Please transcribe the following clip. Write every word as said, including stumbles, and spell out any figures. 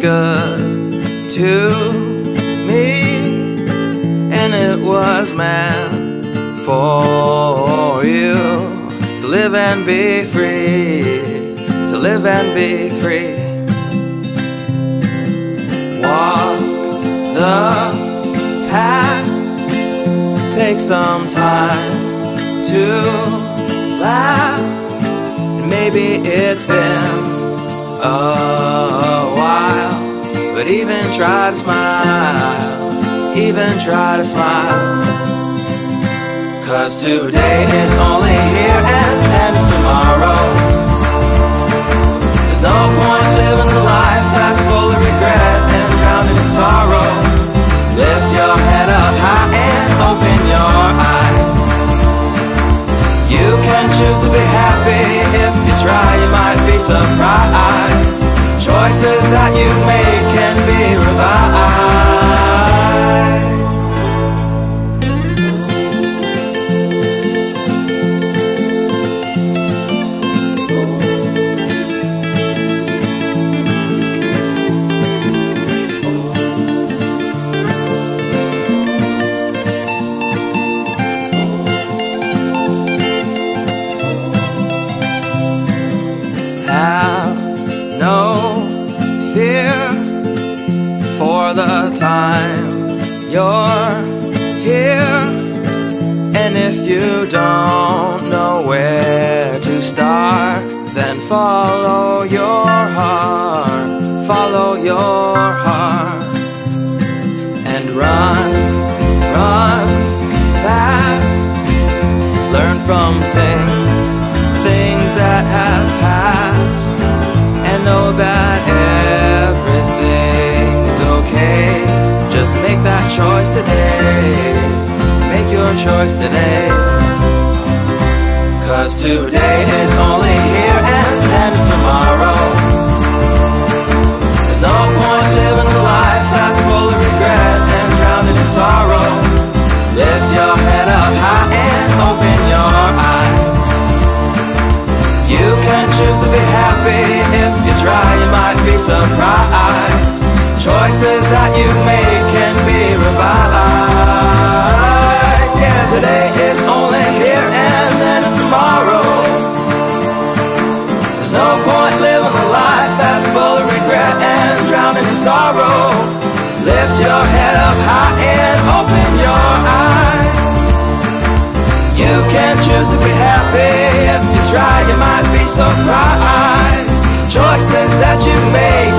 good to me, and it was meant for you to live and be free, to live and be free. Walk the path, take some time to laugh. Maybe it's been a while, but even try to smile, even try to smile. Cause today is only here and ends tomorrow. There's no point living a life that's full of regret and drowning in sorrow. Lift your head up high and open your eyes. You can choose to be happy. If you try, you might be surprised. Choices that you make can be revised. Have no fear for the time you're here. And if you don't know where to start, then follow your heart, follow your heart. And run, run fast. Learn from things, things that have passed. And know that everything's okay. Just make that choice today. Make your choice today. Cause today is only here and ends tomorrow. There's no point living a life that's full of regret and drowning in sorrow. Lift your head up high and open your eyes. You can choose to be happy. If you try, you might be surprised. Choices that you make can be revised. Yeah, today is only here and then it's tomorrow. There's no point living a life that's full of regret and drowning in sorrow. Lift your head up high and open your eyes. You can choose to be happy. If you try, you might be surprised. Choices that you make